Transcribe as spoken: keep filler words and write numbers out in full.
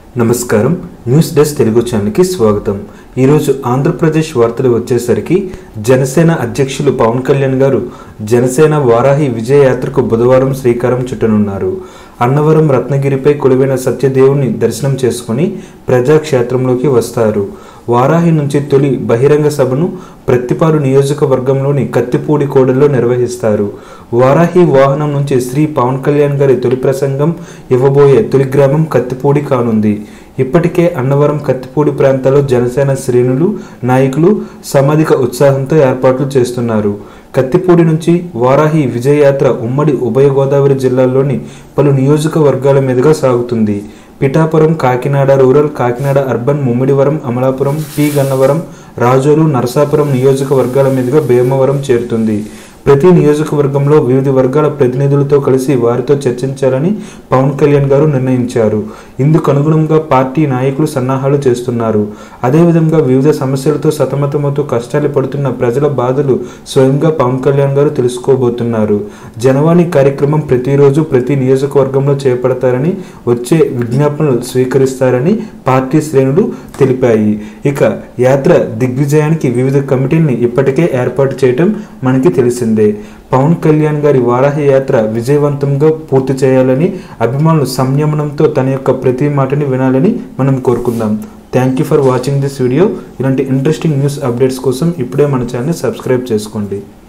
నమస్కారం news desk Telugu channel కి స్వాగతం। ఈ రోజు ఆంధ్రప్రదేశ్ వార్తలు వచ్చేసరికి జనసేన అధ్యక్షులు పవన్ కళ్యాణ్ గారు జనసేన వారాహి విజయ యాత్రకు బుధవారం శ్రీకారం చుట్టనున్నారు। అన్నవరం రత్నగిరిపై కొలువైన సత్యదేవుని దర్శనం చేసుకుని ప్రజాక్షేత్రంలోకి వస్తారు। వారాహి నుంచి తొలి బహిరంగ సభను ప్రత్తిపాడు నియోజకవర్గంలోని కత్తిపూడి కోడల్లో నిర్వహిస్తారు। వారాహి వాహనం నుంచి శ్రీ పవన్ కళ్యాణ్ గారి తొలి ప్రసంగం ఇవ్వబోయే తొలి గ్రామం కత్తిపూడి కానుంది। ఇప్పటికే అన్నవరం కత్తిపూడి ప్రాంతాల్లో జనసేన శ్రేణులు నాయకులు సమాధిక ఉత్సాహంతో ఏర్పాట్లు చేస్తున్నారు। కత్తిపూడి నుంచి వారాహి విజయయాత్ర ఉమ్మడి ఉభయ గోదావరి జిల్లాల్లోని పలు నియోజకవర్గాల మీదుగా సాగుతుంది। Pithapuram, Kakinada rural, Kakinada urban, Mummidivaram, Amalapuram, P Gannavaram, Razole, Narasapuram నియోజకవర్గాల మీదుగా భీమవరం చేరుతుంది। ప్రతి నియోజకవర్గంలో వివిధ వర్గాల ప్రతినిధులతో కలిసి వారితో చర్చించాలని పవన్ కళ్యాణ్ గారు నిర్ణయించారు। ఇందుకు అనుగుణంగా పార్టీ నాయకులు సన్నాహాలు చేస్తున్నారు। అదేవిధంగా వివిధ సమస్యలతో సతమతమవుతూ కష్టాలు పడుతున్న ప్రజల బాధలు స్వయంగా పవన్ కళ్యాణ్ గారు తెలుసుకోబోతున్నారు। జనవాణి కార్యక్రమం ప్రతిరోజు ప్రతి నియోజకవర్గంలో చేపడతారని, వచ్చే విజ్ఞాపనలు స్వీకరిస్తారని పార్టీ శ్రేణులు తెలిపాయి। ఇక యాత్ర దిగ్విజయానికి వివిధ కమిటీల్ని ఇప్పటికే ఏర్పాటు చేయడం మనకి తెలిసింది। పవన్ కళ్యాణ్ గారి వారాహి యాత్ర విజయవంతంగా పూర్తి చేయాలని, అభిమానులు సంయమనంతో తన యొక్క ప్రతి మాటని వినాలని మనం కోరుకుందాం। Thank you for watching this video. ఇలాంటి ఇంట్రెస్టింగ్ న్యూస్ అప్డేట్స్ కోసం ఇప్పుడే మన ఛానల్ సబ్స్క్రైబ్ చేసుకోండి।